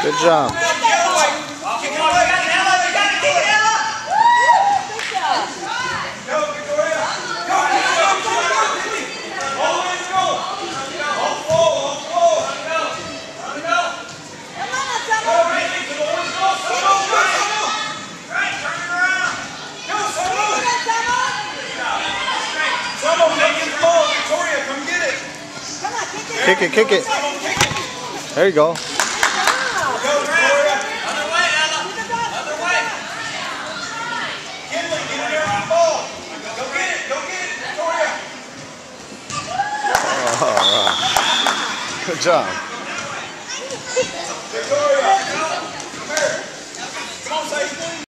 Good job. Kick it, kick it. There you go. Other way, Ella. Other way. Kinley, get in there on the ball. Go get it, Victoria. All right. Good job.